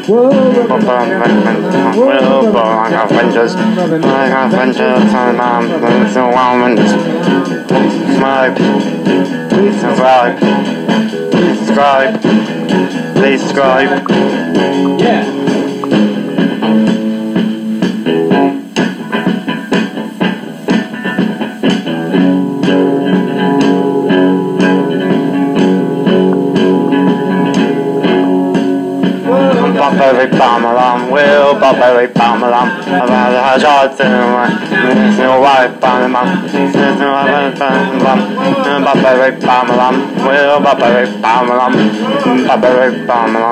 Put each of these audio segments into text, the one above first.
Avengers, please subscribe. Yeah. Bobberry Bamalam, Will Bobberry Bamalam, about the shots in the white Bamalam, Bobberry Bamalam, Will Bobberry Bamalam, Bobberry Bamalam.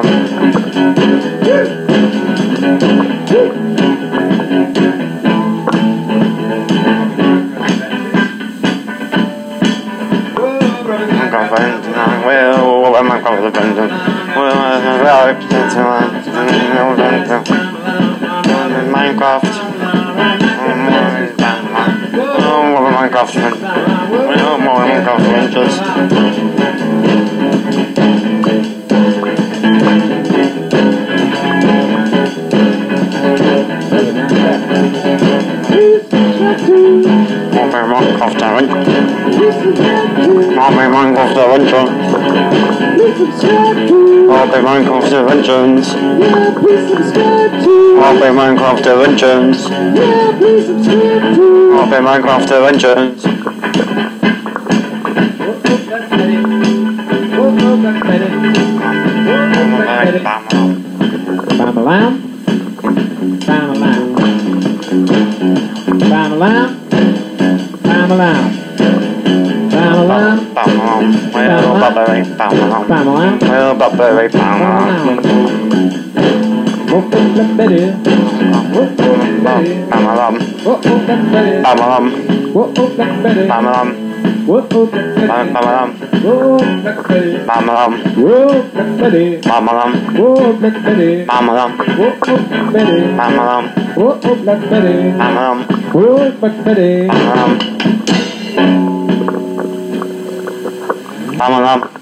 Minecraft. More Minecraft Adventures. Minecraft Adventure. Minecraft Adventure. Minecraft Adventures. Minecraft Adventures. Minecraft Adventures. Bam-a-lam. Bam-a-lam. Bam-a-lam. Bam-a-lam. Bam-a-lam. Bam-a-lam. Well, Bobberry Bam-a-lam. Bam-a-lam. Well, Bobberry Bam-a-lam. Bam-a-lam. Bam-a-lam. Bam-a-lam. Bam-a-lam. Bam-a-lam. Bam-a-lam. Bam-a-lam. Bam-a-lam. Bam-a-lam. Bam-a-lam. Bam-a-lam.